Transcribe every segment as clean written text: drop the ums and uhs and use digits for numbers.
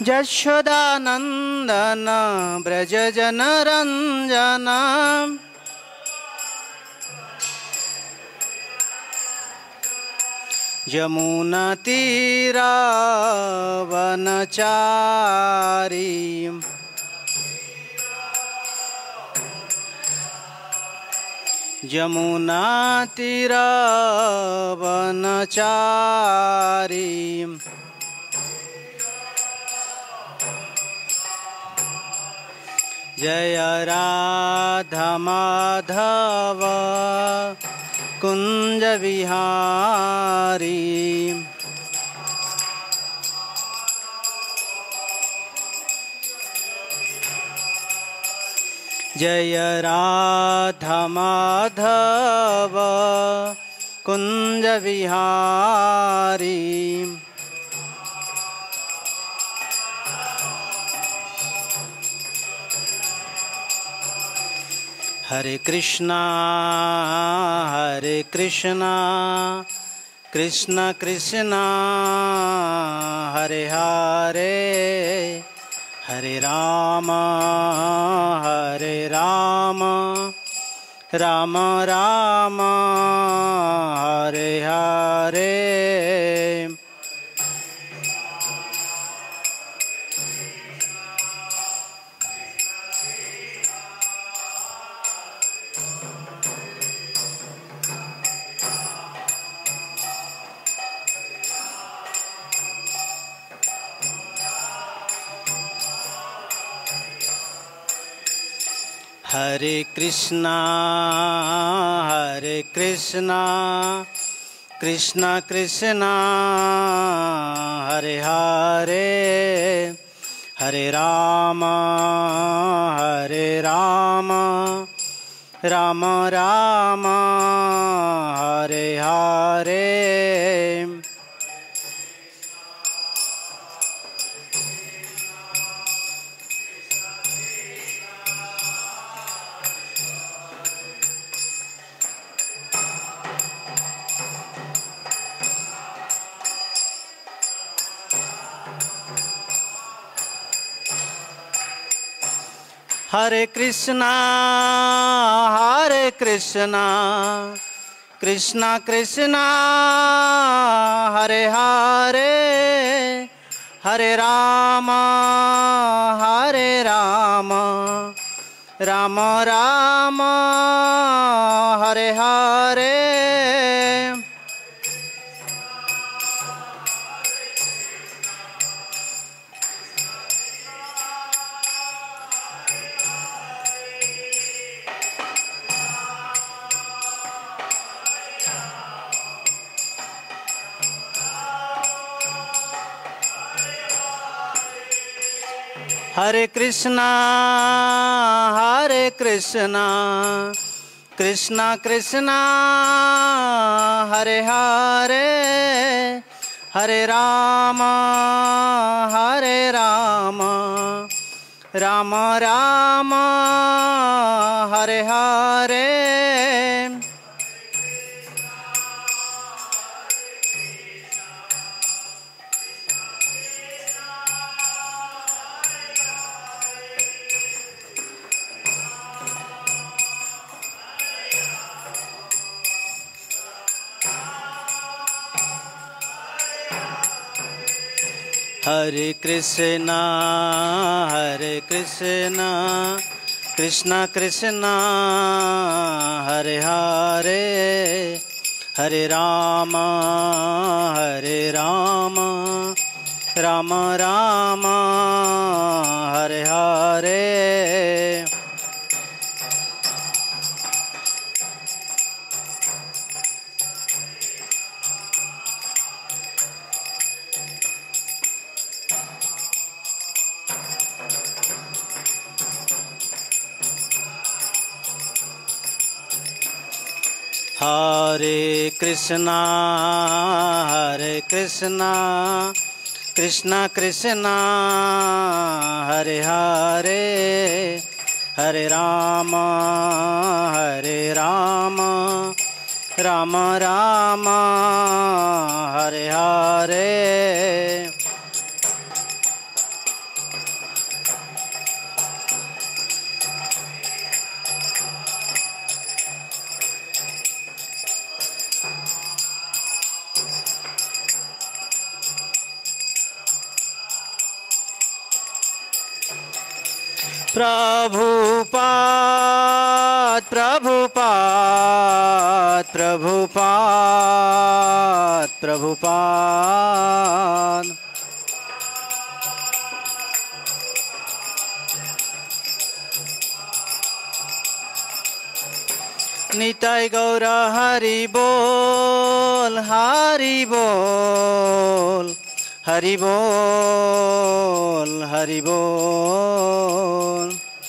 जशोदानंदन ब्रज जनरंजन यमुना तीरा वनचारी यमुना तीरा वनचारी जय राधा माधव कुंज विहारी जय राधा माधव कुंज विहारी हरे कृष्णा कृष्ण कृष्णा हरे हरे हरे राम राम राम हरे हरे हरे कृष्णा कृष्ण कृष्णा हरे हरे हरे राम राम राम हरे हरे हरे कृष्णा कृष्णा कृष्णा हरे हरे हरे राम राम राम हरे हरे हरे कृष्णा कृष्णा कृष्णा हरे हरे हरे राम राम राम हरे हरे हरे कृष्णा कृष्णा कृष्णा हरे हरे हरे राम राम राम हरे हरे हरे कृष्णा कृष्णा कृष्णा हरे हरे हरे राम राम राम हरे हरे प्रभुपाद प्रभुपाद प्रभुपाद प्रभुपाद। निताय गौर हरि बोल हरि बोल हरि बोल हरि बोल।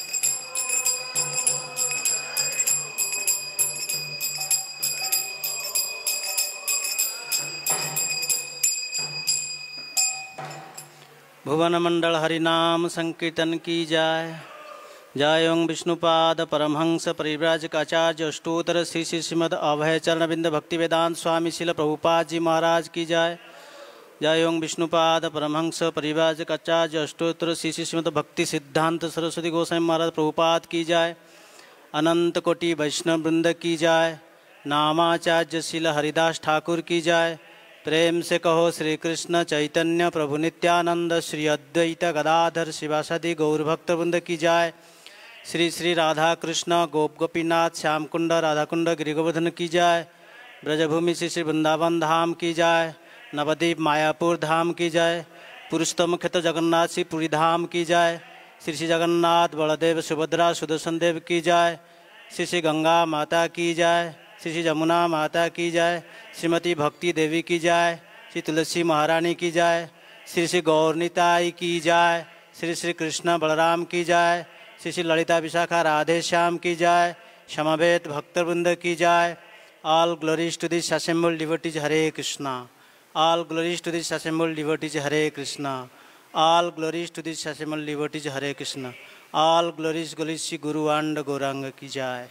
भुवन मंडल हरिनाम संकीर्तन की जाय। जय ओं विष्णुपाद परमहंस परिव्राजकाचार्य अष्टोत्तर श्री श्री श्रीमद अभय चरण बिंद भक्ति वेदांत स्वामी शिल प्रभुपाद जी महाराज की जय। जय ओं विष्णुपाद परमहंस परिव्राजकाचार्य अष्टोत्तर श्री श्री श्रीमद भक्ति सिद्धांत सरस्वती गोस्वामी महाराज प्रभुपाद की जय। अनंत कोटि वैष्णव वृंद की जय। नामाचार्य शिल हरिदास ठाकुर की जय। प्रेम से कहो श्री कृष्ण चैतन्य प्रभु नित्यानंद श्री अद्वैत गदाधर शिवासादि गौर भक्त वृंद की जय। श्री श्री राधा कृष्ण गोप गोपीनाथ श्याम कुंड राधा कुंड गिरिगोवर्धन की जय। ब्रजभूमि श्री श्री वृंदावन धाम की जय। नवद्वीप मायापुर धाम की जय। पुरुषोत्तम क्षेत्र जगन्नाथ श्री पुरी धाम की जय। श्री श्री जगन्नाथ बलदेव सुभद्रा सुदर्शन देव की जय। श्री श्री गंगा माता की जय। श्री श्री जमुना माता की जय। श्रीमती भक्ति देवी की जय। श्री तुलसी महारानी की जय। श्री श्री गौरनिताई की जय। श्री श्री कृष्ण बलराम की जय। श्री श्री ललिता विशाखा राधे श्याम की जय। समवेत भक्तवृंद की जय। All glories to this assembled devotees Hare Krishna. All glories to this assembled devotees Hare Krishna. All glories to this assembled devotees Hare Krishna. All glories Shri Guru and Gaurang की जय।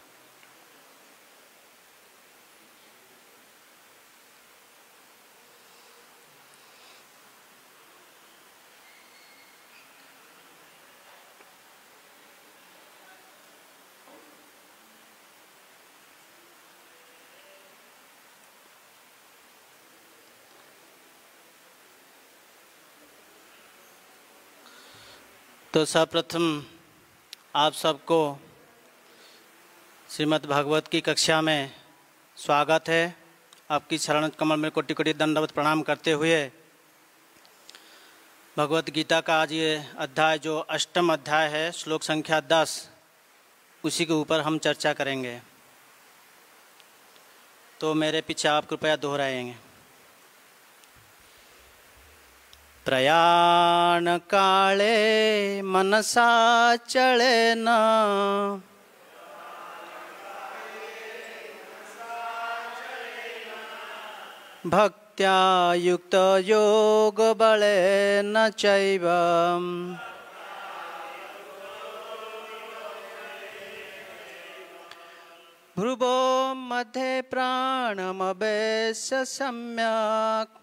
तो सर्वप्रथम आप सबको श्रीमद् भागवत की कक्षा में स्वागत है। आपकी चरण कमल में कोटि कोटि दंडवत प्रणाम करते हुए भगवत गीता का आज ये अध्याय जो अष्टम अध्याय है श्लोक संख्या 10 उसी के ऊपर हम चर्चा करेंगे। तो मेरे पीछे आप कृपया दोहराएंगे। प्रयाण काले मनसा चलेन भक्त्या युक्त योग बलेन चैव भ्रुवो मध्ये प्राणमवेश्य सम्यक्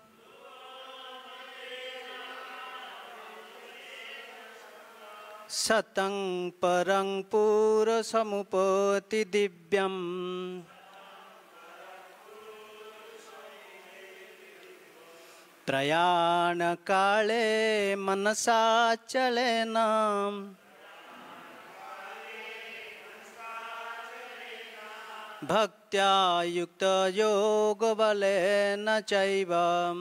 सतं परं पुरुषमुपैति दिव्यम् प्रयाण काले मनसा चलेन भक्त्या युक्त योग बलेन चैव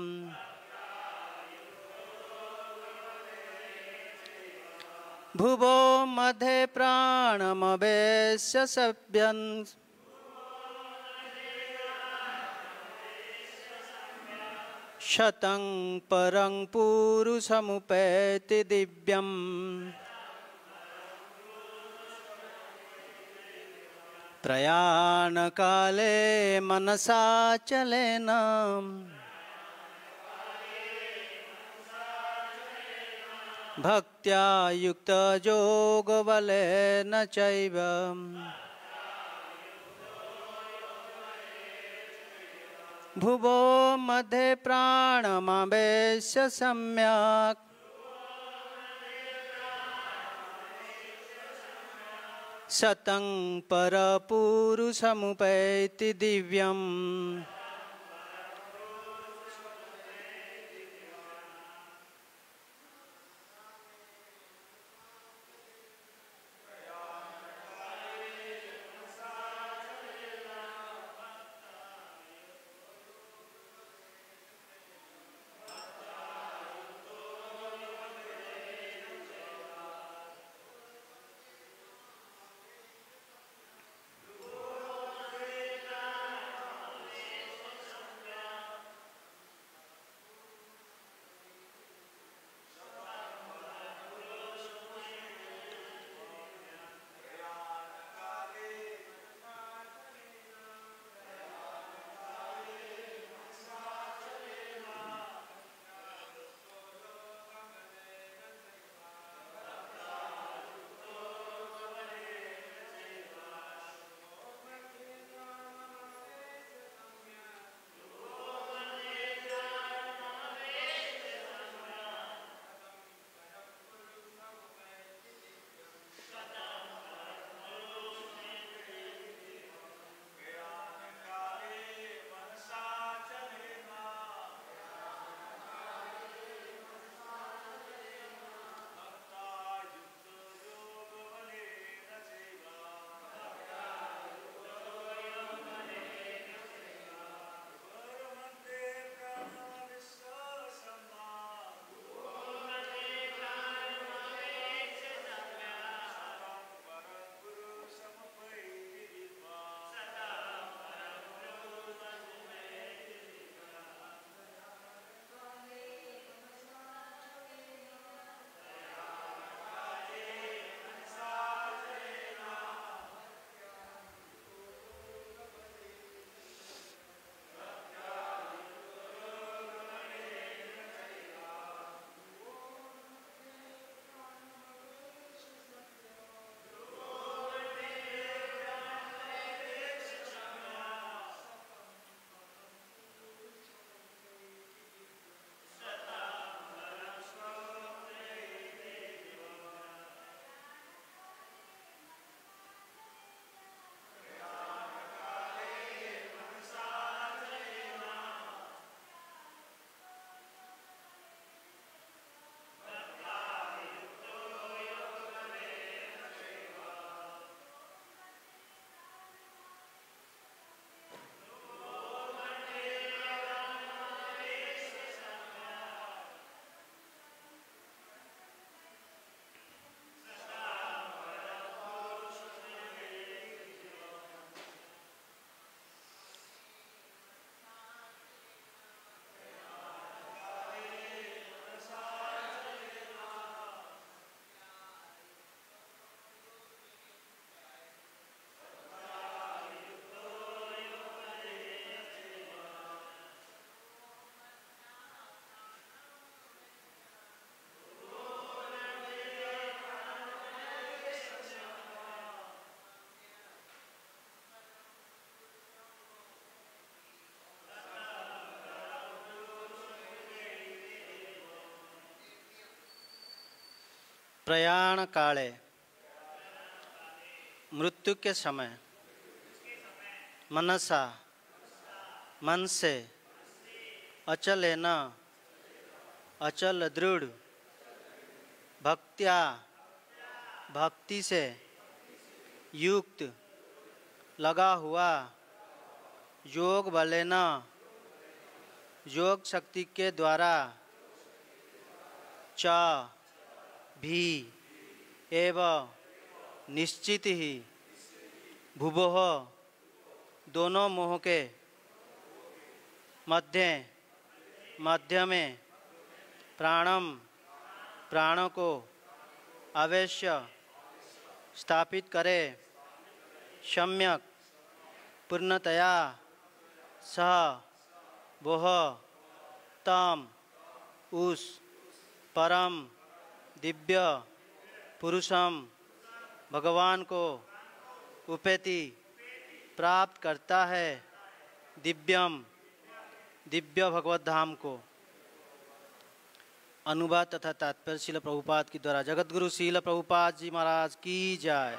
भुवो मध्ये प्राणमवेश्य सभ्यन् शतं परं पुरुषमुपैति दिव्यम् प्रयाण काले मनसा चलेन भक्त्या युक्त योग बलेन चैव भुवो मध्ये प्राणमवेश्य सम्यक् सतं परपुरुषमुपैति दिव्यम् प्रयाण काले मृत्यु के समय मनसा मन से अचलेन अचल दृढ़ भक्त्या भक्ति से युक्त लगा हुआ योग बलेन योग शक्ति के द्वारा च भी एवं निश्चित ही भुवोः दोनों मोह के मध्य में प्राण को अवश्य स्थापित करे सम्यक पूर्णतया सह वह तम उस परम दिव्य पुरुषम भगवान को उपेति प्राप्त करता है दिव्य भगवत धाम को। अनुवाद तथा तात्पर्य श्रील प्रभुपाद के द्वारा। जगतगुरु श्रील प्रभुपाद जी महाराज की जय।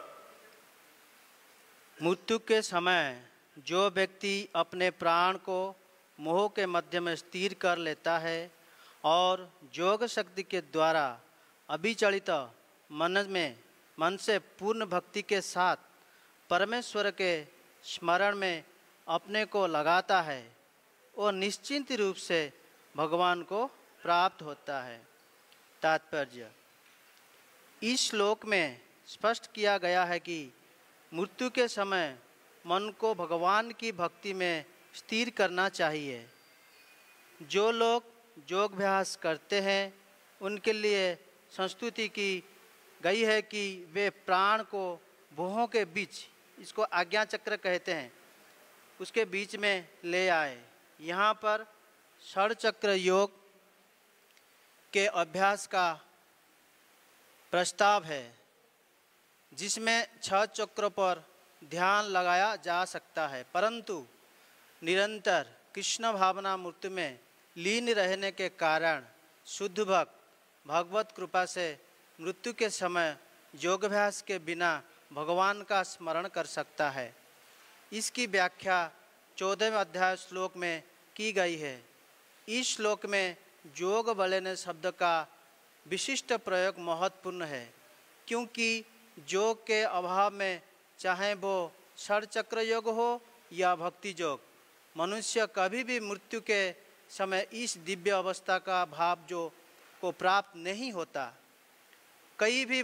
मृत्यु के समय जो व्यक्ति अपने प्राण को मोह के मध्य में स्थिर कर लेता है और योग शक्ति के द्वारा अभिचलित मन से पूर्ण भक्ति के साथ परमेश्वर के स्मरण में अपने को लगाता है, वो निश्चिंत रूप से भगवान को प्राप्त होता है। तात्पर्य, इस श्लोक में स्पष्ट किया गया है कि मृत्यु के समय मन को भगवान की भक्ति में स्थिर करना चाहिए। जो लोग योगाभ्यास करते हैं उनके लिए संस्तुति की गई है कि वे प्राण को भुवों के बीच, इसको आज्ञा चक्र कहते हैं, उसके बीच में ले आए। यहाँ पर षड चक्र योग के अभ्यास का प्रस्ताव है, जिसमें 6 चक्रों पर ध्यान लगाया जा सकता है, परंतु निरंतर कृष्ण भावना मूर्ति में लीन रहने के कारण शुद्ध भक्त भगवत कृपा से मृत्यु के समय योगाभ्यास के बिना भगवान का स्मरण कर सकता है। इसकी व्याख्या 14वें अध्याय श्लोक में की गई है। इस श्लोक में योग बलेन शब्द का विशिष्ट प्रयोग महत्वपूर्ण है, क्योंकि योग के अभाव में चाहे वो षड चक्र योग हो या भक्ति योग, मनुष्य कभी भी मृत्यु के समय इस दिव्य अवस्था का भाव जो को प्राप्त नहीं होता। कई भी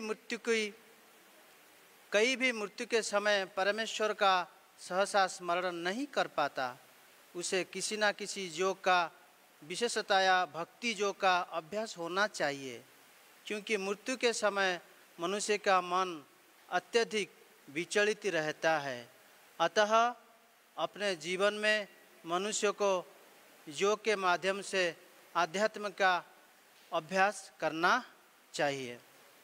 मृत्यु के समय परमेश्वर का सहसा स्मरण नहीं कर पाता। उसे किसी न किसी योग का, विशेषतया भक्ति योग का अभ्यास होना चाहिए, क्योंकि मृत्यु के समय मनुष्य का मन अत्यधिक विचलित रहता है। अतः अपने जीवन में मनुष्य को योग के माध्यम से आध्यात्म का अभ्यास करना चाहिए।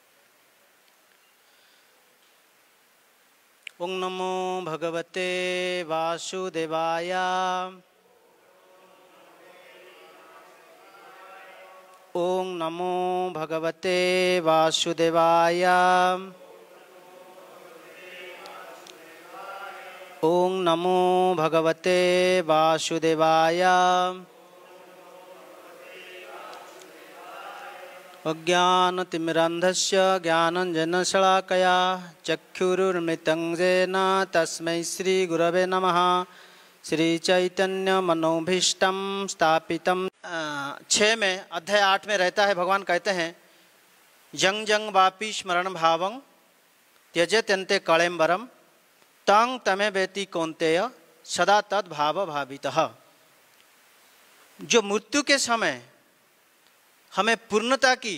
ओम नमो भगवते वासुदेवाय। ओम नमो भगवते वासुदेवाय। ओम नमो भगवते वासुदेवाय। अज्ञानतिमिरान्धस्य ज्ञानाञ्जनशलाकया चक्षुरुन्मिलितं येन तस्मै श्रीगुरवे नमः। श्रीचैतन्यमनोभीष्टं स्थापितं 6 में अध्याय 8 में रहता है। भगवान कहते हैं, जंग जंग वापि स्मरण भावं त्यजेत्यन्ते कळेम्बरं तं तमे वेति कौन्तेय सदा तद भाव भावितः। जो मृत्यु के समय हमें पूर्णता की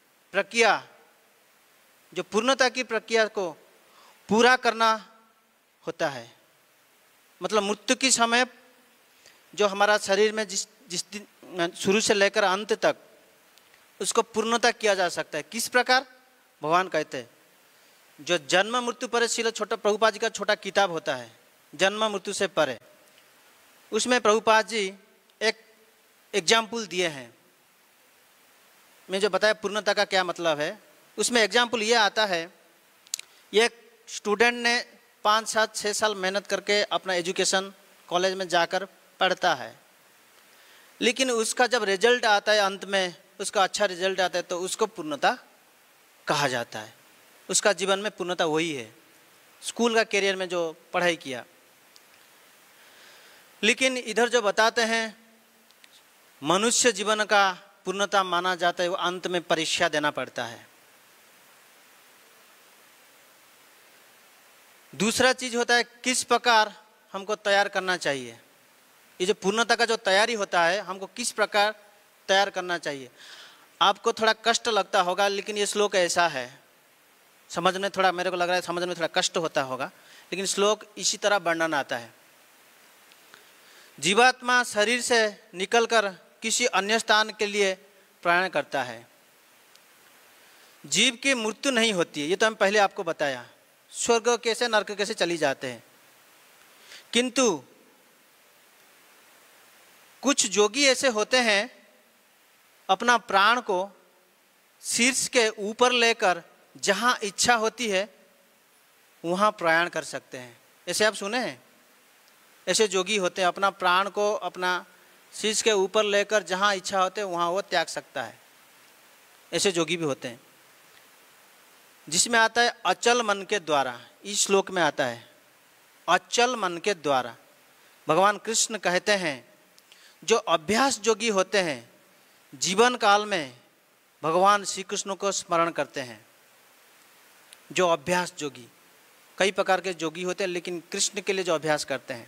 प्रक्रिया को पूरा करना होता है। मतलब मृत्यु के समय जो हमारा शरीर में जिस दिन शुरू से लेकर अंत तक उसको पूर्णता किया जा सकता है। किस प्रकार? भगवान कहते हैं, जो जन्म मृत्यु परे श्रील छोटा प्रभुपाद जी का छोटा किताब होता है, जन्म मृत्यु से परे, उसमें प्रभुपाद जी एक एग्जाम्पल दिए हैं। मैं जो बताया पूर्णता का क्या मतलब है, उसमें एग्जाम्पल ये आता है, एक स्टूडेंट ने 5, 7, 6 साल मेहनत करके अपना एजुकेशन कॉलेज में जाकर पढ़ता है, लेकिन उसका जब रिजल्ट आता है, अंत में उसका अच्छा रिजल्ट आता है, तो उसको पूर्णता कहा जाता है। उसका जीवन में पूर्णता वही है, स्कूल का करियर में जो पढ़ाई किया। लेकिन इधर जो बताते हैं मनुष्य जीवन का पूर्णता माना जाता है वो अंत में परीक्षा देना पड़ता है। दूसरा चीज होता है किस प्रकार हमको तैयार करना चाहिए। ये जो पूर्णता का जो तैयारी होता है हमको किस प्रकार तैयार करना चाहिए। आपको थोड़ा कष्ट लगता होगा, लेकिन ये श्लोक ऐसा है, समझने थोड़ा, मेरे को लग रहा है समझने में थोड़ा कष्ट होता होगा, लेकिन श्लोक इसी तरह वर्णन आता है। जीवात्मा शरीर से निकलकर किसी अन्य स्थान के लिए प्रयाण करता है। जीव की मृत्यु नहीं होती है, ये तो हम पहले आपको बताया, स्वर्ग कैसे नरक कैसे चली जाते हैं। किंतु कुछ जोगी ऐसे होते हैं अपना प्राण को शीर्ष के ऊपर लेकर जहां इच्छा होती है वहां प्रयाण कर सकते हैं। ऐसे आप सुने हैं, ऐसे जोगी होते हैं अपना प्राण को अपना शीर्ष के ऊपर लेकर जहां इच्छा होते है वहां वो त्याग सकता है। ऐसे जोगी भी होते हैं। जिसमें आता है अचल मन के द्वारा, इस श्लोक में आता है अचल मन के द्वारा। भगवान कृष्ण कहते हैं जो अभ्यास जोगी होते हैं जीवन काल में भगवान श्री कृष्ण को स्मरण करते हैं। जो अभ्यास जोगी, कई प्रकार के जोगी होते हैं, लेकिन कृष्ण के लिए जो अभ्यास करते हैं।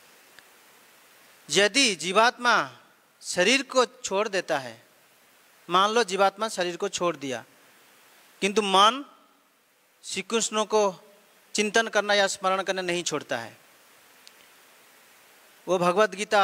यदि जीवात्मा शरीर को छोड़ देता है, मान लो जीवात्मा शरीर को छोड़ दिया, किंतु मन श्री कृष्ण को चिंतन करना या स्मरण करना नहीं छोड़ता है। वो भगवद गीता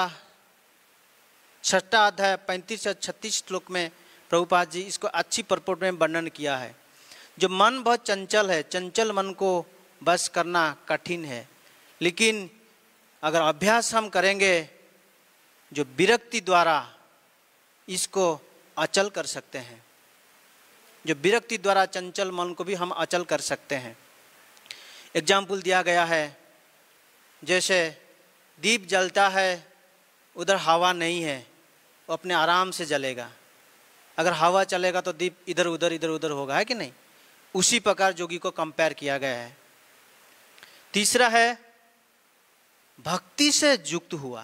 6 अध्याय 35 से 36 श्लोक में प्रभुपाद जी इसको अच्छी परपोर्ट में वर्णन किया है। जो मन बहुत चंचल है, चंचल मन को बस करना कठिन है, लेकिन अगर अभ्यास हम करेंगे जो विरक्ति द्वारा इसको अचल कर सकते हैं। जो विरक्ति द्वारा चंचल मन को भी हम अचल कर सकते हैं। एग्जाम्पल दिया गया है, जैसे दीप जलता है, उधर हवा नहीं है, वो अपने आराम से जलेगा। अगर हवा चलेगा तो दीप इधर उधर होगा, है कि नहीं। उसी प्रकार जोगी को कंपेयर किया गया है। तीसरा है भक्ति से युक्त हुआ।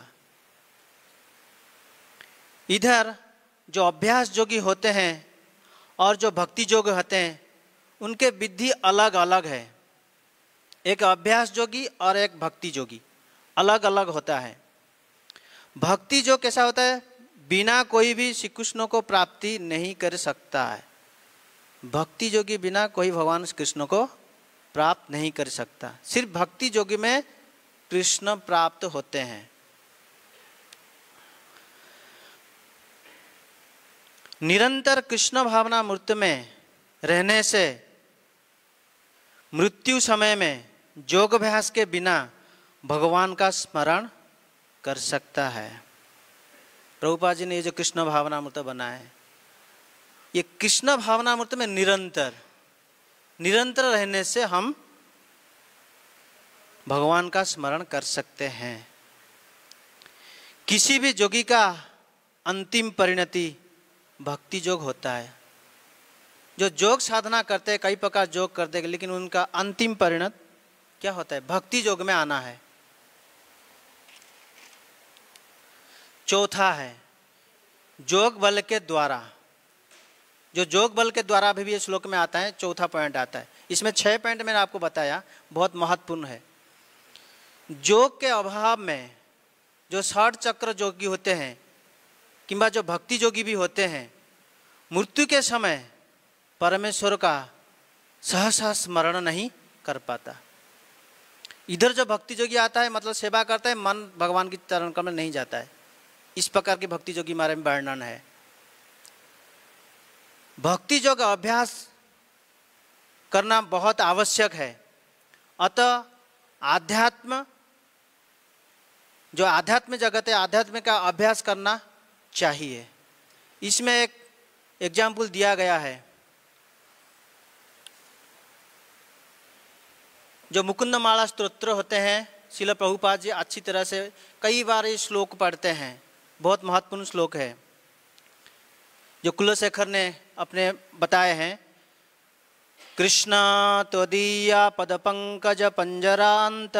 इधर जो अभ्यास जोगी होते हैं और जो भक्ति जोगी होते हैं उनके विधि अलग अलग है। एक अभ्यास जोगी और एक भक्ति जोगी अलग अलग होता है। भक्ति जो कैसा होता है, बिना कोई भी श्री कृष्ण को प्राप्ति नहीं कर सकता है। भक्ति जोगी बिना कोई भगवान श्री कृष्ण को प्राप्त नहीं कर सकता। सिर्फ भक्ति जोगी में कृष्ण प्राप्त होते हैं। निरंतर कृष्ण भावना मूर्त में रहने से मृत्यु समय में योगाभ्यास के बिना भगवान का स्मरण कर सकता है। प्रभुपाद जी ने ये जो कृष्ण भावना मूर्त बनाया है, ये कृष्ण भावना मूर्त में निरंतर रहने से हम भगवान का स्मरण कर सकते हैं। किसी भी जोगी का अंतिम परिणति भक्ति योग होता है। जो योग साधना करते हैं, कई प्रकार योग करते हैं, लेकिन उनका अंतिम परिणत क्या होता है, भक्ति योग में आना है। चौथा है योग बल के द्वारा। जो योग बल के द्वारा भी ये श्लोक में आता है, चौथा पॉइंट आता है। इसमें 6 पॉइंट मैंने आपको बताया, बहुत महत्वपूर्ण है। योग के अभाव में जो 60 चक्र जोगी होते हैं किंबा जो भक्ति जोगी भी होते हैं, मृत्यु के समय परमेश्वर का सहसा स्मरण नहीं कर पाता। इधर जो भक्ति जोगी आता है मतलब सेवा करता है, मन भगवान की चरण कमल में नहीं जाता है। इस प्रकार की भक्ति जोगी बारे में वर्णन है। भक्ति योग अभ्यास करना बहुत आवश्यक है। अतः आध्यात्म जो आध्यात्म जगत है, आध्यात्म का अभ्यास करना चाहिए। इसमें एक एग्जाम्पल दिया गया है। जो मुकुंदमाला स्तोत्र होते हैं, श्रील प्रभुपाद जी अच्छी तरह से कई बार ये श्लोक पढ़ते हैं, बहुत महत्वपूर्ण श्लोक है जो कुलशेखर ने अपने बताए हैं। कृष्ण त्वदीया पद पंकज पंजरांत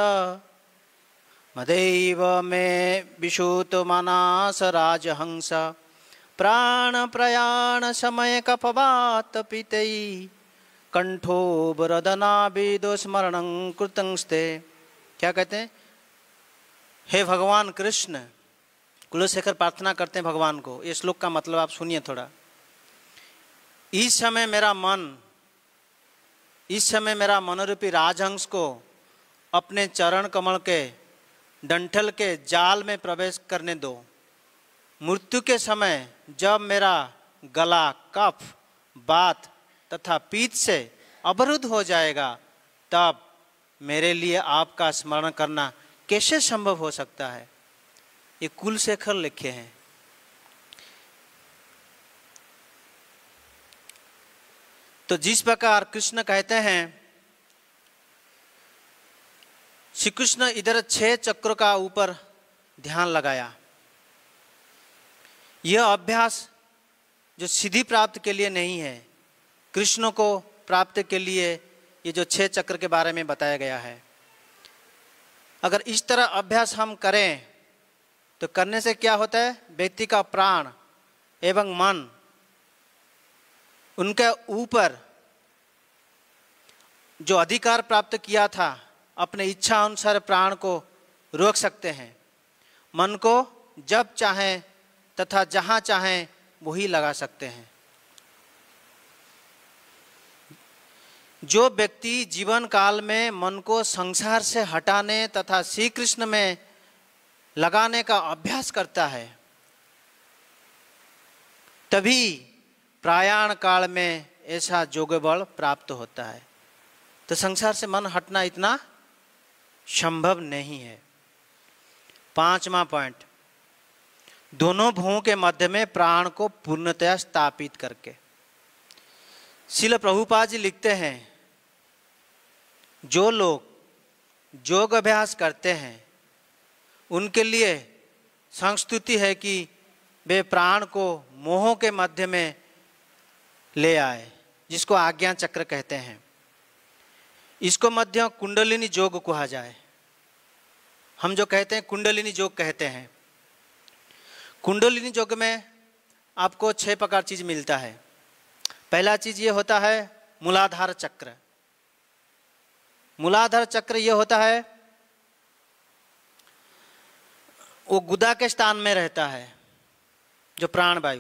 मदैव मे विशुत मानस राजहंस प्राण प्रयाण समय कपवात पितई कंठो बरदना वेदो स्मरणं कृतंस्ते। क्या कहते हैं? हे भगवान कृष्ण, कुलशेखर प्रार्थना करते हैं भगवान को। ये श्लोक का मतलब आप सुनिए थोड़ा। इस समय मेरा मनोरूपी राजहंस को अपने चरण कमल के डंठल के जाल में प्रवेश करने दो। मृत्यु के समय जब मेरा गला कफ बात तथा पीत से अवरुद्ध हो जाएगा, तब मेरे लिए आपका स्मरण करना कैसे संभव हो सकता है? ये कुलशेखर लिखे हैं। तो जिस प्रकार कृष्ण कहते हैं, श्री कृष्ण इधर 6 चक्रों का ऊपर ध्यान लगाया। यह अभ्यास जो सिद्धि प्राप्त के लिए नहीं है, कृष्ण को प्राप्त के लिए ये जो 6 चक्र के बारे में बताया गया है। अगर इस तरह अभ्यास हम करें तो करने से क्या होता है? व्यक्ति का प्राण एवं मन उनके ऊपर जो अधिकार प्राप्त किया था, अपने इच्छा अनुसार प्राण को रोक सकते हैं। मन को जब चाहें तथा जहाँ चाहें वही लगा सकते हैं। जो व्यक्ति जीवन काल में मन को संसार से हटाने तथा श्री कृष्ण में लगाने का अभ्यास करता है, तभी प्रयाण काल में ऐसा जोग बल प्राप्त होता है। तो संसार से मन हटना इतना संभव नहीं है। 5वां पॉइंट, दोनों भुवों के मध्य में प्राण को पूर्णतया स्थापित करके। श्रील प्रभुपाद जी लिखते हैं, जो लोग योग अभ्यास करते हैं उनके लिए संस्तुति है कि वे प्राण को मोहों के मध्य में ले आए, जिसको आज्ञा चक्र कहते हैं। इसको मध्य कुंडलिनी योग कहा जाए। हम जो कहते हैं कुंडलिनी योग कहते हैं। कुंडलिनी योग में आपको 6 प्रकार चीज मिलता है। पहला चीज ये होता है मूलाधार चक्र। मूलाधार चक्र ये होता है, वो गुदा के स्थान में रहता है, जो प्राण वायु।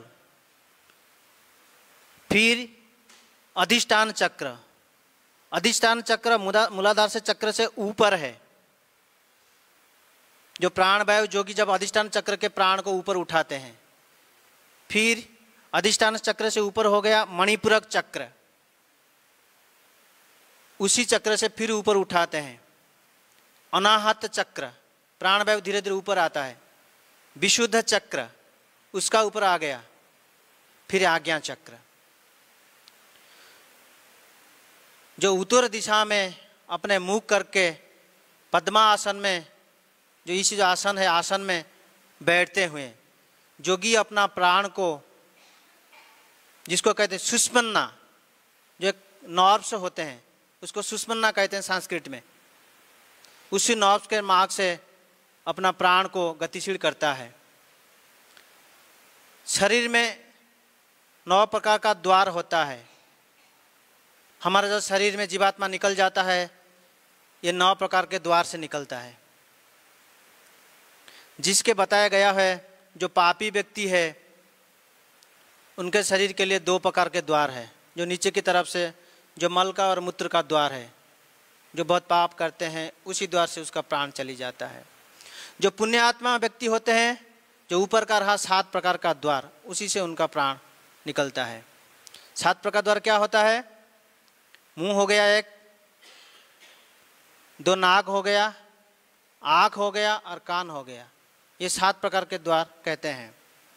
फिर अधिष्ठान चक्र। अधिष्ठान चक्र मूलाधार से चक्र से ऊपर है, जो प्राण वायु जोगी जब अधिष्ठान चक्र के प्राण को ऊपर उठाते हैं। फिर अधिष्ठान चक्र से ऊपर हो गया मणिपूरक चक्र, उसी चक्र से फिर ऊपर उठाते हैं। अनाहत चक्र, प्राण वायु धीरे धीरे ऊपर आता है। विशुद्ध चक्र, उसका ऊपर आ गया। फिर आज्ञा चक्र, जो उत्तर दिशा में अपने मुख करके पद्मासन में, जो इस आसन है, आसन में बैठते हुए जोगी अपना प्राण को, जिसको कहते हैं सुषुम्ना, जो नर्व्स होते हैं उसको सुषुम्ना कहते हैं संस्कृत में, उसी नर्व्स के मार्ग से अपना प्राण को गतिशील करता है। शरीर में 9 प्रकार का द्वार होता है। हमारा जो शरीर में जीवात्मा निकल जाता है, ये 9 प्रकार के द्वार से निकलता है, जिसके बताया गया है जो पापी व्यक्ति है उनके शरीर के लिए 2 प्रकार के द्वार है। जो नीचे की तरफ से जो मल का और मूत्र का द्वार है, जो बहुत पाप करते हैं उसी द्वार से उसका प्राण चली जाता है। जो पुण्यात्मा व्यक्ति होते हैं, जो ऊपर का रहा 7 प्रकार का द्वार, उसी से उनका प्राण निकलता है। 7 प्रकार द्वार क्या होता है? मुंह हो गया एक, 2 नाक हो गया, आँख हो गया और कान हो गया। ये 7 प्रकार के द्वार कहते हैं।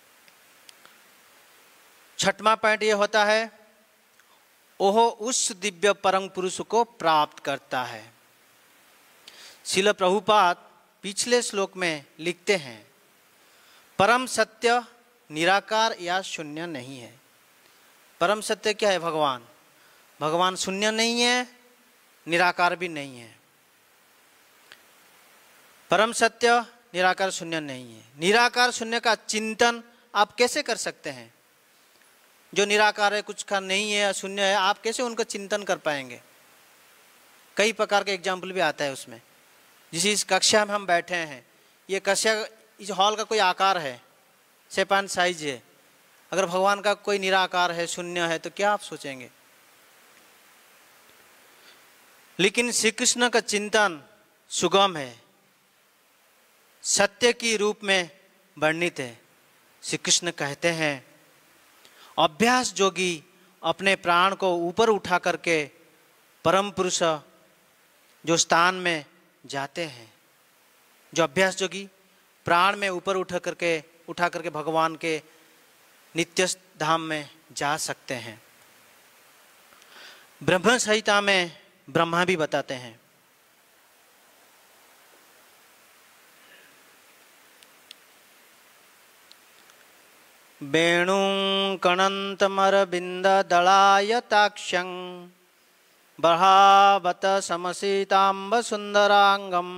6वां पॉइंट ये होता है, ओह उस दिव्य परम पुरुष को प्राप्त करता है। श्रील प्रभुपाद पिछले श्लोक में लिखते हैं, परम सत्य निराकार या शून्य नहीं है। परम सत्य क्या है? भगवान। भगवान शून्य नहीं है, निराकार भी नहीं है। परम सत्य निराकार शून्य नहीं है। निराकार शून्य का चिंतन आप कैसे कर सकते हैं? जो निराकार है, कुछ का नहीं है, शून्य है, आप कैसे उनका चिंतन कर पाएंगे? कई प्रकार के एग्जाम्पल भी आता है उसमें। जिस इस कक्षा में हम बैठे हैं, ये कक्षा, इस हॉल का कोई आकार है, शेपान साइज है। अगर भगवान का कोई निराकार है, शून्य है, तो क्या आप सोचेंगे? लेकिन श्री कृष्ण का चिंतन सुगम है, सत्य की रूप में वर्णित है। श्री कृष्ण कहते हैं, अभ्यास जोगी अपने प्राण को ऊपर उठा करके परम पुरुष जो स्थान में जाते हैं, जो अभ्यास जोगी प्राण में ऊपर उठा करके भगवान के नित्य धाम में जा सकते हैं। ब्रह्म संहिता में ब्रह्मा भी बताते हैं, वेणुं कणन्तमरविन्ददलायताक्षं बर्हावत समसीताम्ब सुन्दरांगं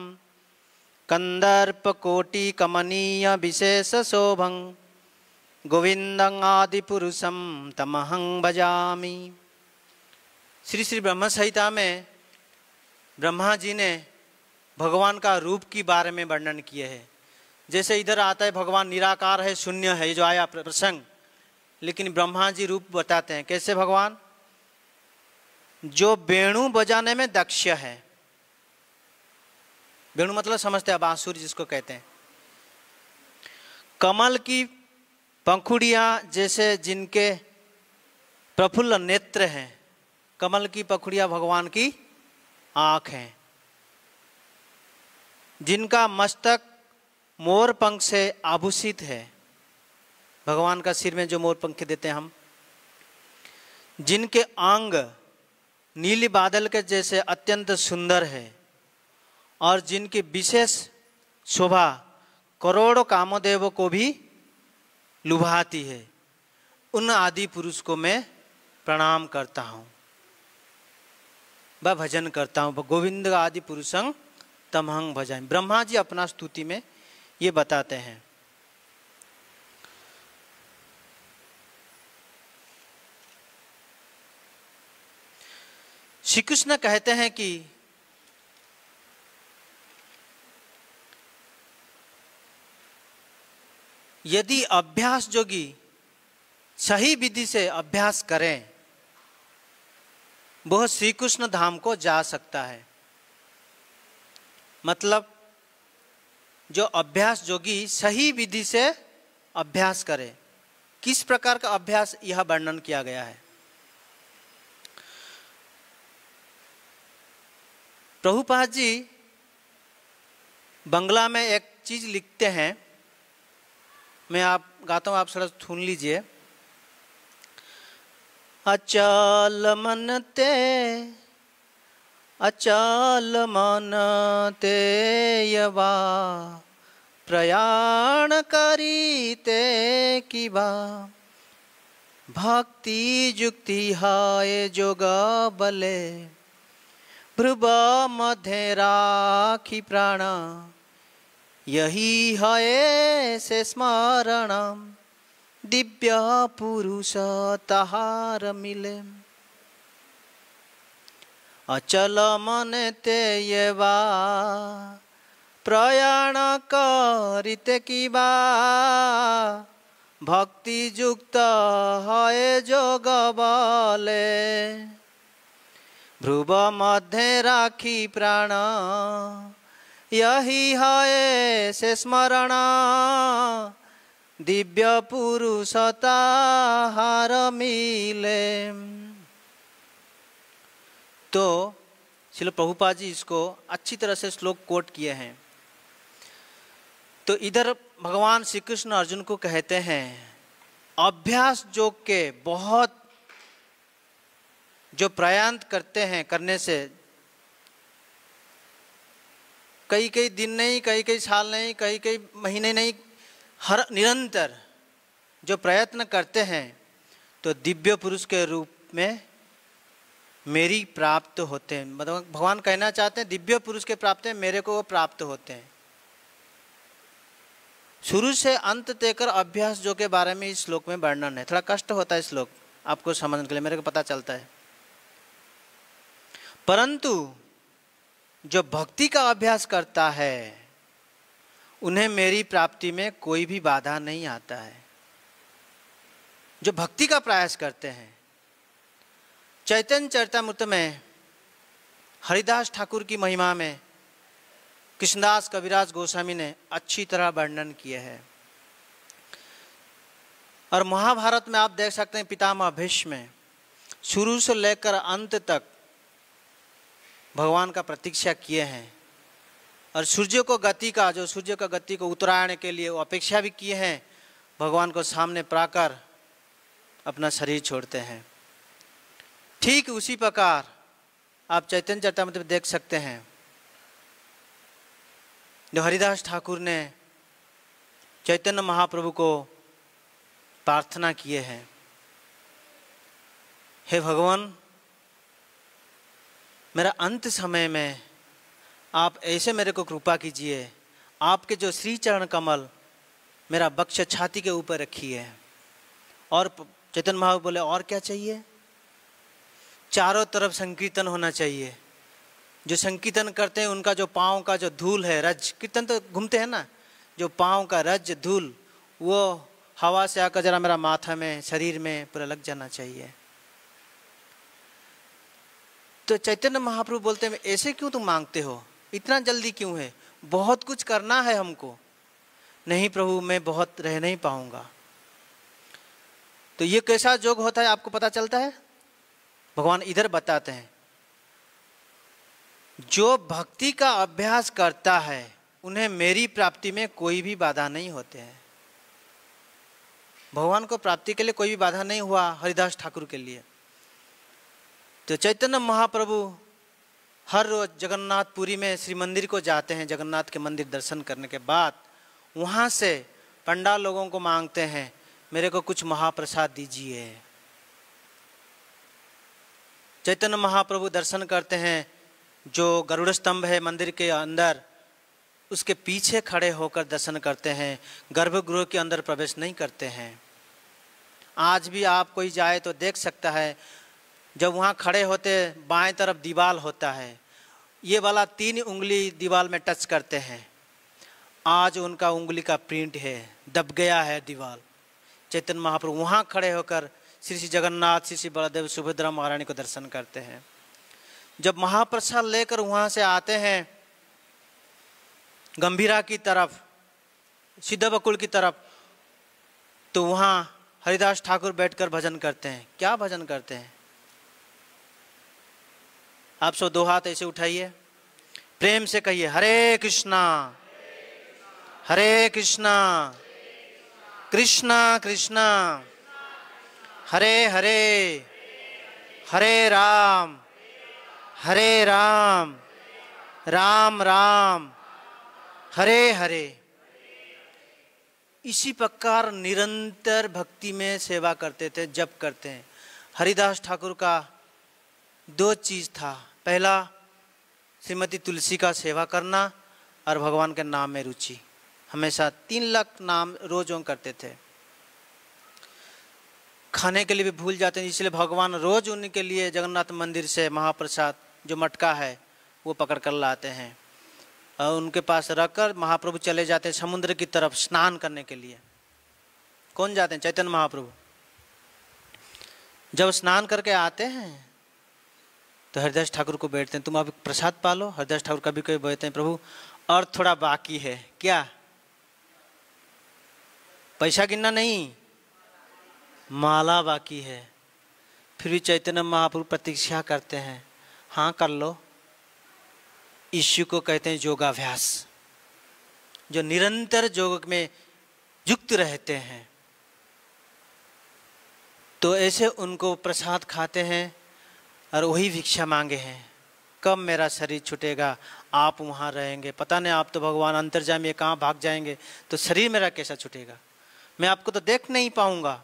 कंदर्पकोटिकमनीय विशेषशोभं गोविन्दं आदिपुरुषं तमहं भजामि। श्री श्री ब्रह्म संहिता में ब्रह्मा जी ने भगवान का रूप के बारे में वर्णन किए हैं। जैसे इधर आता है भगवान निराकार है, शून्य है, जो आया प्रसंग, लेकिन ब्रह्मा जी रूप बताते हैं। कैसे भगवान? जो वेणु बजाने में दक्ष है। वेणु मतलब समझते हैं, बांसुरी जिसको कहते हैं। कमल की पंखुड़ियां जैसे जिनके प्रफुल्ल नेत्र हैं, कमल की पंखुड़ियां भगवान की आंख हैं। जिनका मस्तक मोर पंख से आभूषित है, भगवान का सिर में जो मोर पंख देते हैं हम। जिनके अंग नीली बादल के जैसे अत्यंत सुंदर है और जिनकी विशेष शोभा करोड़ों कामदेवों को भी लुभाती है, उन आदि पुरुष को मैं प्रणाम करता हूँ, वह भजन करता हूँ। गोविंद आदि पुरुषं तमहं भजामि। ब्रह्मा जी अपना स्तुति में ये बताते हैं। श्री कृष्ण कहते हैं कि यदि अभ्यास जोगी सही विधि से अभ्यास करें, वह श्री कृष्ण धाम को जा सकता है। मतलब जो अभ्यास जोगी सही विधि से अभ्यास करे। किस प्रकार का अभ्यास, यह वर्णन किया गया है। प्रभुपाद जी बंगला में एक चीज लिखते हैं, मैं आप गाता हूं, आप थोड़ा सुन लीजिए। अचल मन ते यवा प्रयाण करीते किबा भक्ति जुक्ति हाय जोग बले भ्रुव मध्य राखी प्राण यही है से स्मरण दिव्य पुरुष तहार मिले। अचल मन ते यवा प्रयाण करिते किबा भक्ति युक्त है जोग बले ध्रुव मध्य राखी प्राण यही है से स्मरण दिव्य पुरुष ताहार मिले। तो श्रील प्रभुपाद जी इसको अच्छी तरह से श्लोक कोट किए हैं। तो इधर भगवान श्री कृष्ण अर्जुन को कहते हैं, अभ्यास योग के बहुत जो प्रयास करते हैं, करने से कई कई दिन नहीं, कई कई साल नहीं, कई कई महीने नहीं, हर निरंतर जो प्रयत्न करते हैं तो दिव्य पुरुष के रूप में मेरी प्राप्त होते हैं। मतलब भगवान कहना चाहते हैं दिव्य पुरुष के प्राप्त हैं, मेरे को वो प्राप्त होते हैं। शुरू से अंत तक अभ्यास जो के बारे में इस श्लोक में वर्णन है। थोड़ा कष्ट होता है श्लोक आपको समझने के लिए, मेरे को पता चलता है, परंतु जो भक्ति का अभ्यास करता है उन्हें मेरी प्राप्ति में कोई भी बाधा नहीं आता है। जो भक्ति का प्रयास करते हैं, चैतन्य चरितामृत में हरिदास ठाकुर की महिमा में कृष्णदास कविराज गोस्वामी ने अच्छी तरह वर्णन किया है। और महाभारत में आप देख सकते हैं पितामह भीष्म शुरू से लेकर अंत तक भगवान का प्रतीक्षा किए हैं। और सूर्य को गति को उत्तरायण के लिए वो अपेक्षा भी किए हैं, भगवान को सामने पाकर अपना शरीर छोड़ते हैं। ठीक उसी प्रकार आप चैतन्य चरितामृत में देख सकते हैं, जो हरिदास ठाकुर ने चैतन्य महाप्रभु को प्रार्थना किए हैं, हे भगवान मेरा अंत समय में आप ऐसे मेरे को कृपा कीजिए, आपके जो श्री चरण कमल मेरा बक्ष छाती के ऊपर रखिए। और चैतन्य महाप्रभु बोले और क्या चाहिए? चारों तरफ संकीर्तन होना चाहिए। जो संकीर्तन करते हैं उनका जो पाँव का जो धूल है, रज, कीर्तन तो घूमते हैं ना, जो पाँव का रज धूल वो हवा से आकर जरा मेरा माथा में, शरीर में पूरा लग जाना चाहिए। तो चैतन्य महाप्रभु बोलते हैं ऐसे क्यों तुम मांगते हो, इतना जल्दी क्यों है, बहुत कुछ करना है हमको। नहीं प्रभु मैं बहुत रह नहीं पाऊंगा। तो ये कैसा योग होता है आपको पता चलता है? भगवान इधर बताते हैं, जो भक्ति का अभ्यास करता है उन्हें मेरी प्राप्ति में कोई भी बाधा नहीं होते हैं। भगवान को प्राप्ति के लिए कोई भी बाधा नहीं हुआ हरिदास ठाकुर के लिए। तो चैतन्य महाप्रभु हर रोज जगन्नाथपुरी में श्री मंदिर को जाते हैं, जगन्नाथ के मंदिर दर्शन करने के बाद वहाँ से पंडाल लोगों को मांगते हैं मेरे को कुछ महाप्रसाद दीजिए। चैतन्य महाप्रभु दर्शन करते हैं, जो गरुड़ स्तंभ है मंदिर के अंदर उसके पीछे खड़े होकर दर्शन करते हैं, गर्भगृह के अंदर प्रवेश नहीं करते हैं। आज भी आप कोई जाए तो देख सकता है, जब वहाँ खड़े होते बाएं तरफ दीवाल होता है, ये वाला 3 उंगली दीवाल में टच करते हैं, आज उनका उंगली का प्रिंट है, दब गया है दीवाल। चैतन्य महाप्रभु वहाँ खड़े होकर श्री श्री जगन्नाथ, श्री श्री बलदेव, सुभद्रा महारानी को दर्शन करते हैं। जब महाप्रसाद लेकर वहाँ से आते हैं गंभीरा की तरफ, सिद्धबकुल की तरफ, तो वहाँ हरिदास ठाकुर बैठकर भजन करते हैं। क्या भजन करते हैं? आप सब 2 हाथ ऐसे उठाइए, प्रेम से कहिए हरे कृष्णा हरे कृष्णा कृष्णा कृष्णा हरे हरे हरे राम राम राम हरे हरे। इसी प्रकार निरंतर भक्ति में सेवा करते थे, जप करते हैं। हरिदास ठाकुर का 2 चीज़ था, पहला श्रीमती तुलसी का सेवा करना और भगवान के नाम में रुचि। हमेशा 3 लाख नाम रोज करते थे। खाने के लिए भी भूल जाते हैं, इसलिए भगवान रोज उनके लिए जगन्नाथ मंदिर से महाप्रसाद जो मटका है वो पकड़ कर लाते हैं और उनके पास रखकर महाप्रभु चले जाते हैं समुद्र की तरफ स्नान करने के लिए। कौन जाते हैं? चैतन्य महाप्रभु। जब स्नान करके आते हैं तो हरिदास ठाकुर को बैठते हैं, तुम अभी प्रसाद पालो। हरिदास ठाकुर कभी कभी बैठते हैं, प्रभु और थोड़ा बाकी है। क्या? पैसा गिनना नहीं, माला बाकी है। फिर भी चैतन्य महाप्रभु प्रतीक्षा करते हैं, हाँ कर लो। इश्यू को कहते हैं योगाभ्यास, जो निरंतर योग में युक्त रहते हैं। तो ऐसे उनको प्रसाद खाते हैं और वही भिक्षा मांगे हैं। कब मेरा शरीर छूटेगा, आप वहाँ रहेंगे, पता नहीं आप तो भगवान अंतर्जामी कहाँ भाग जाएंगे, तो शरीर मेरा कैसा छूटेगा, मैं आपको तो देख नहीं पाऊंगा।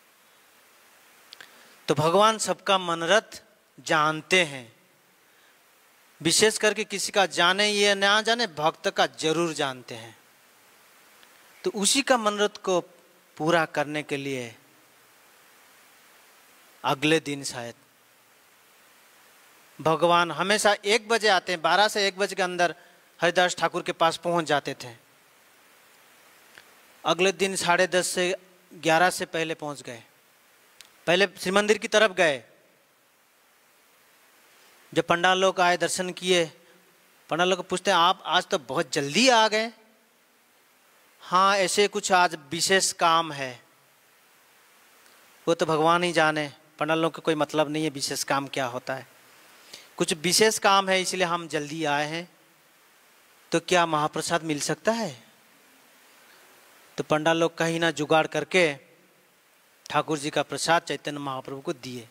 तो भगवान सबका मनोरथ जानते हैं, विशेष करके किसी का जाने या ना जाने, भक्त का जरूर जानते हैं। तो उसी का मनोरथ को पूरा करने के लिए अगले दिन शायद भगवान हमेशा 1 बजे आते हैं, 12 से 1 बजे के अंदर हरिदास ठाकुर के पास पहुंच जाते थे। अगले दिन 10:30 से 11 से पहले पहुंच गए। पहले श्री मंदिर की तरफ गए। जब पंडाल लोग आए, दर्शन किए, पंडाल लोग पूछते हैं आप आज तो बहुत जल्दी आ गए। हाँ, ऐसे कुछ आज विशेष काम है, वो तो भगवान ही जाने, पंडाल लोग का कोई मतलब नहीं है विशेष काम क्या होता है। कुछ विशेष काम है इसलिए हम जल्दी आए हैं, तो क्या महाप्रसाद मिल सकता है? तो पंडाल लोग कहीं ना जुगाड़ करके ठाकुर जी का प्रसाद चैतन्य महाप्रभु को दिए।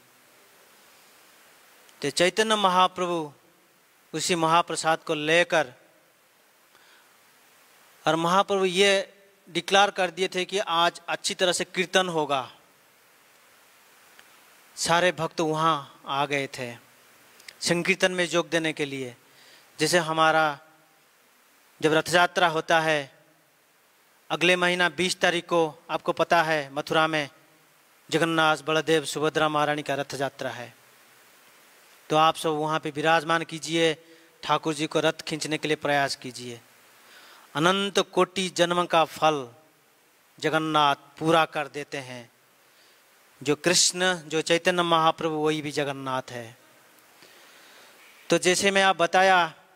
तो चैतन्य महाप्रभु उसी महाप्रसाद को लेकर, और महाप्रभु ये डिक्लेयर कर दिए थे कि आज अच्छी तरह से कीर्तन होगा। सारे भक्त वहाँ आ गए थे संकीर्तन में योग देने के लिए। जैसे हमारा जब रथ यात्रा होता है अगले महीना 20 तारीख को, आपको पता है मथुरा में जगन्नाथ बलदेव सुभद्रा महारानी का रथ यात्रा है। तो आप सब वहाँ पे विराजमान कीजिए, ठाकुर जी को रथ खींचने के लिए प्रयास कीजिए। अनंत कोटि जन्म का फल जगन्नाथ पूरा कर देते हैं। जो कृष्ण, जो चैतन्य महाप्रभु, वही भी जगन्नाथ है। तो जैसे मैं आप बताया,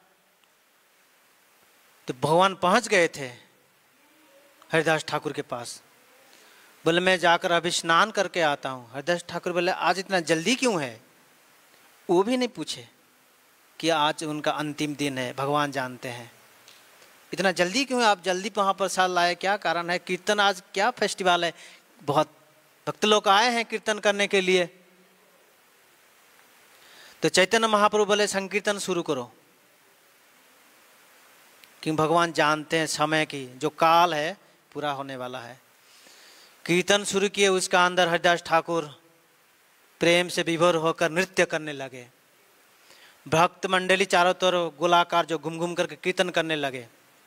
तो भगवान पहुंच गए थे हरिदास ठाकुर के पास। बोले मैं जाकर अभी स्नान करके आता हूँ। हरिदास ठाकुर बोले आज इतना जल्दी क्यों है? वो भी नहीं पूछे कि आज उनका अंतिम दिन है, भगवान जानते हैं। इतना जल्दी क्यों है, आप जल्दी वहाँ प्रसाद लाए, क्या कारण है? कीर्तन आज क्या फेस्टिवल है, बहुत भक्त लोग आए हैं कीर्तन करने के लिए। तो चैतन्य महाप्रभु बोले संकीर्तन शुरू करो, क्योंकि भगवान जानते हैं समय की जो काल है पूरा होने वाला है। कीर्तन शुरू किए, उसका अंदर हरिदास ठाकुर प्रेम से विभोर होकर नृत्य करने लगे। भक्त मंडली चारों तरफ गोलाकार जो घूम घूम करके कीर्तन करने लगे।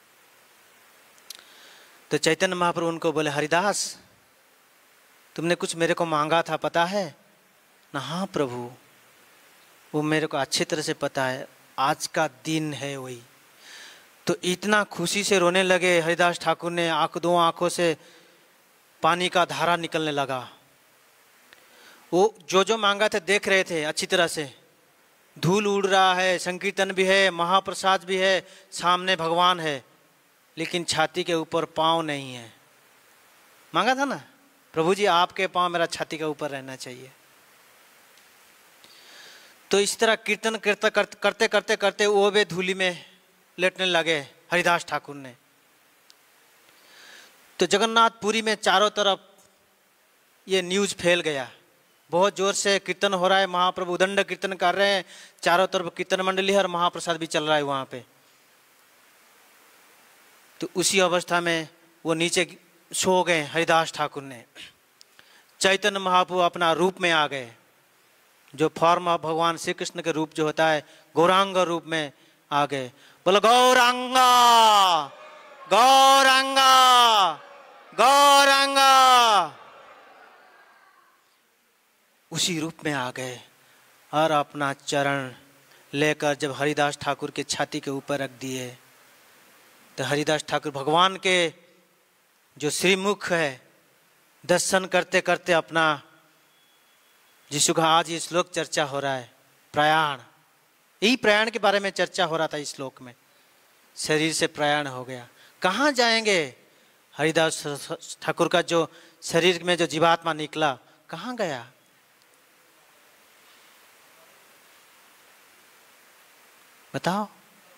तो चैतन्य महाप्रभु उनको बोले हरिदास तुमने कुछ मेरे को मांगा था, पता है ना? हाँ प्रभु, वो मेरे को अच्छी तरह से पता है, आज का दिन है वही। तो इतना खुशी से रोने लगे हरिदास ठाकुर ने, दो आंखों से पानी का धारा निकलने लगा। वो जो मांगा था देख रहे थे अच्छी तरह से, धूल उड़ रहा है, संकीर्तन भी है, महाप्रसाद भी है, सामने भगवान है, लेकिन छाती के ऊपर पाँव नहीं है। मांगा था ना, प्रभु जी आपके पाँव मेरा छाती के ऊपर रहना चाहिए। तो इस तरह कीर्तन करते करते करते वो भी धूली में लेटने लगे हरिदास ठाकुर ने। तो जगन्नाथपुरी में चारों तरफ ये न्यूज फैल गया, बहुत जोर से कीर्तन हो रहा है, महाप्रभु उदंड कीर्तन कर रहे हैं, चारों तरफ कीर्तन मंडली है और महाप्रसाद भी चल रहा है वहाँ पे। तो उसी अवस्था में वो नीचे सो गए हरिदास ठाकुर ने। चैतन्य महाप्रभु अपना रूप में आ गए, जो फॉर्म ऑफ भगवान श्री कृष्ण के रूप जो होता है, गौरांग रूप में आ गए। बोलो गौरांगा गौरांगा गौरांगा, उसी रूप में आ गए और अपना चरण लेकर जब हरिदास ठाकुर के छाती के ऊपर रख दिए, तो हरिदास ठाकुर भगवान के जो श्रीमुख है दर्शन करते करते अपना, जिसु का आज ये श्लोक चर्चा हो रहा है, प्रयाण, यही प्रयाण के बारे में चर्चा हो रहा था इस श्लोक में। शरीर से प्रयाण हो गया, कहाँ जाएंगे? हरिदास ठाकुर का जो शरीर में जो जीवात्मा निकला कहाँ गया? बताओ।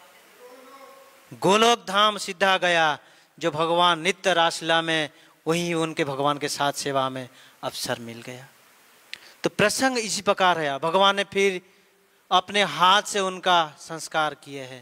गोलोक धाम सीधा गया, जो भगवान नित्य रासलीला में, वहीं उनके भगवान के साथ सेवा में अवसर मिल गया। तो प्रसंग इसी प्रकार है। भगवान ने फिर अपने हाथ से उनका संस्कार किए हैं।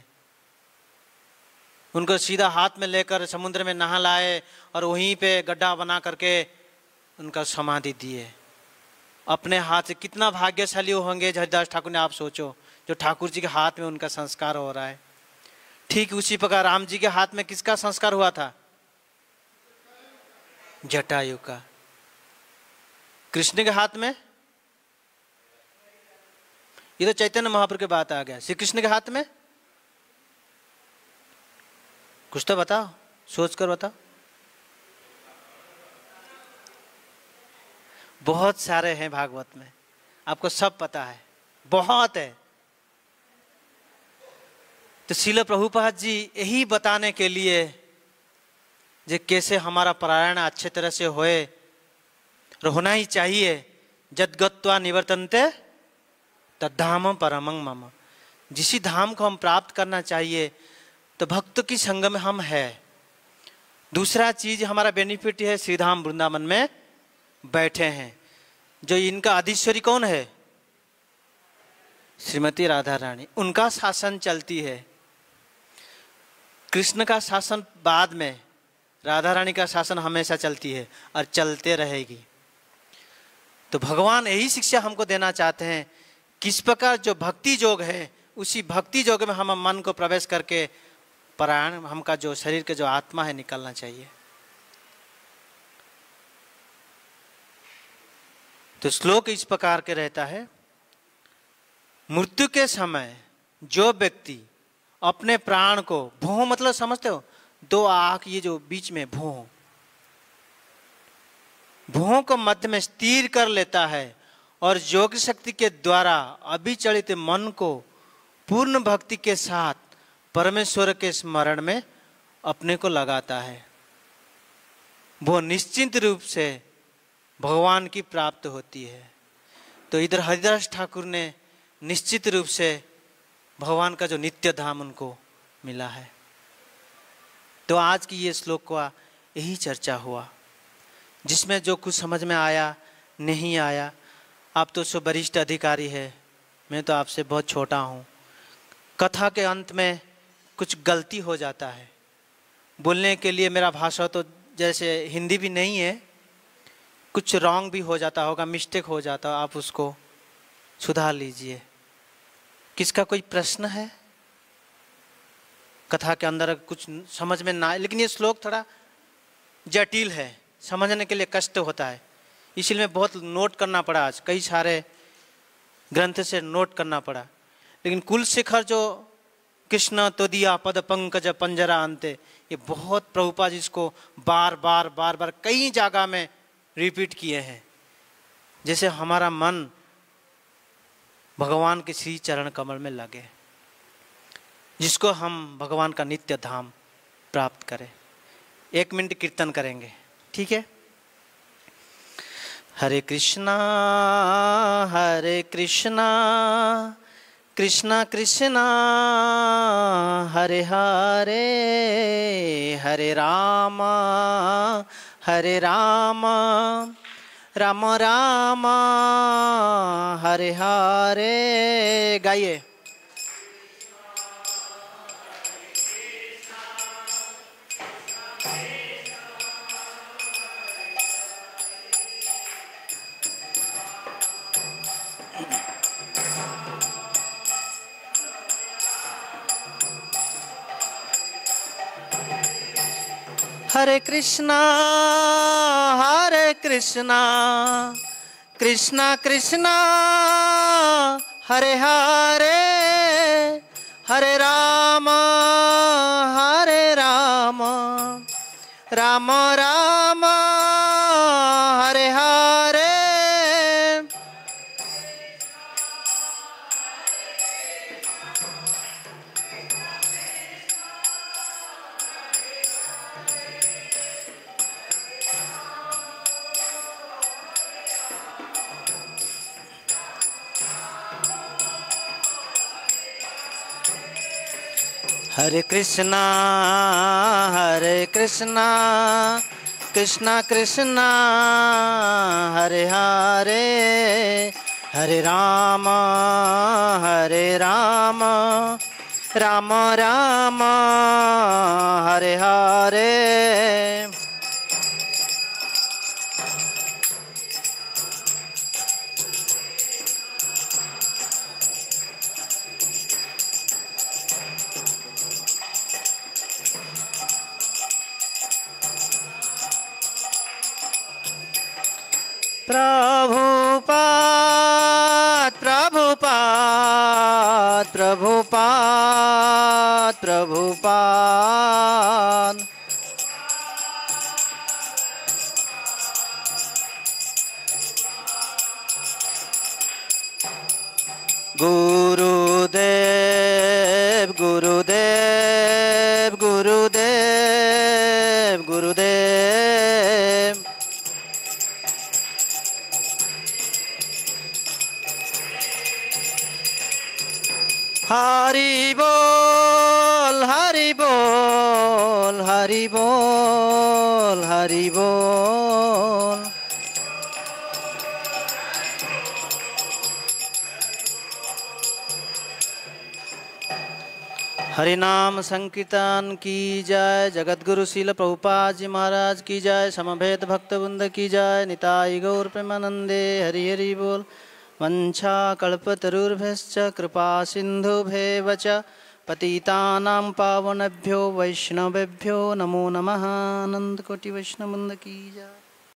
उनको सीधा हाथ में लेकर समुद्र में नहा लाए और वहीं पे गड्ढा बना करके उनका समाधि दिए। अपने हाथ से कितना भाग्यशाली होंगे हरिदास ठाकुर ने, आप सोचो, जो ठाकुर जी के हाथ में उनका संस्कार हो रहा है। ठीक उसी प्रकार राम जी के हाथ में किसका संस्कार हुआ था? जटायु का। कृष्ण के हाथ में, ये तो चैतन्य महाप्रभु की बात आ गया। श्री कृष्ण के हाथ में कुछ तो बताओ, सोच कर बताओ। बहुत सारे हैं भागवत में, आपको सब पता है, बहुत है। तो श्रील प्रभुपाद जी यही बताने के लिए जे कैसे हमारा पारायण अच्छे तरह से होए और होना ही चाहिए। जद्गत्वा निवर्तन्ते तद्धाम परमं मम, जिस धाम को हम प्राप्त करना चाहिए तो भक्त की संग में हम है। दूसरा चीज हमारा बेनिफिट है, श्रीधाम वृंदावन में बैठे हैं। जो इनका अधीश्वरी कौन है? श्रीमती राधा रानी, उनका शासन चलती है। कृष्ण का शासन बाद में, राधा रानी का शासन हमेशा चलती है और चलते रहेगी। तो भगवान यही शिक्षा हमको देना चाहते हैं, किस प्रकार जो भक्ति योग है उसी भक्ति योग में हम मन को प्रवेश करके प्राण हमका जो शरीर के जो आत्मा है निकलना चाहिए। तो श्लोक इस प्रकार के रहता है, मृत्यु के समय जो व्यक्ति अपने प्राण को, भों मतलब समझते हो, दो आंख ये जो बीच में भों को मध्य में स्थिर कर लेता है और योग शक्ति के द्वारा अभिचलित मन को पूर्ण भक्ति के साथ परमेश्वर के स्मरण में अपने को लगाता है, वो निश्चिंत रूप से भगवान की प्राप्त होती है। तो इधर हरिदास ठाकुर ने निश्चित रूप से भगवान का जो नित्य धाम उनको मिला है। तो आज की ये श्लोक का यही चर्चा हुआ, जिसमें जो कुछ समझ में आया नहीं आया। आप तो सो वरिष्ठ अधिकारी है, मैं तो आपसे बहुत छोटा हूँ। कथा के अंत में कुछ गलती हो जाता है, बोलने के लिए मेरा भाषा तो जैसे हिंदी भी नहीं है, कुछ रॉन्ग भी हो जाता होगा, मिस्टेक हो जाता, आप उसको सुधार लीजिए। किसका कोई प्रश्न है? कथा के अंदर कुछ समझ में ना आए, लेकिन ये श्लोक थोड़ा जटिल है, समझने के लिए कष्ट होता है, इसलिए मैं बहुत नोट करना पड़ा। आज कई सारे ग्रंथ से नोट करना पड़ा। लेकिन कुल शिखर जो कृष्ण तो दिया पद पंकज पंजरा अंते, ये बहुत प्रभुपाद जी इसको बार बार कई जगह में रिपीट किए हैं, जैसे हमारा मन भगवान के श्री चरण कमल में लगे, जिसको हम भगवान का नित्य धाम प्राप्त करें। 1 मिनट कीर्तन करेंगे, ठीक है? हरे कृष्णा कृष्णा कृष्णा हरे हरे, हरे राम राम राम हरे हरे। गाइए। हरे कृष्णा कृष्णा कृष्णा हरे हरे, हरे राम राम राम हरे हरे। हरे कृष्णा कृष्णा कृष्णा हरे हरे, हरे राम राम राम हरे हरे। प्रभुपाद प्रभुपाद प्रभुपाद प्रभुपाद। गुरुदेव गुरुदेव गुरुदेव गुरुदेव। हरि बोल हरि बोल हरि बोल हरि बोल। हरि नाम संकीर्तन की जय। जगतगुरु श्रील प्रभुपाद जी महाराज की जय। समवेत भक्तवृंद की जय। निताई गौर प्रेमानंदे हरि हरि बोल। वंशा कल्पतरुर्भ्यश्च कृपा सिन्धुभ्येव च पतितानां पावनेभ्यो वैष्णवेभ्यो नमो नमः। आनंद कोटि वैष्णव वृंद की जय।